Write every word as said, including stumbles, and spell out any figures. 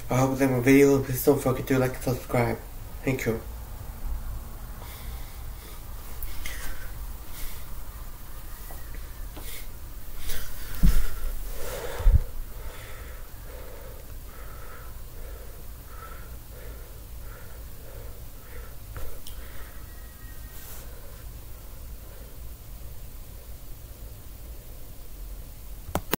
I hope that my video. Please don't forget to like and subscribe. Thank you.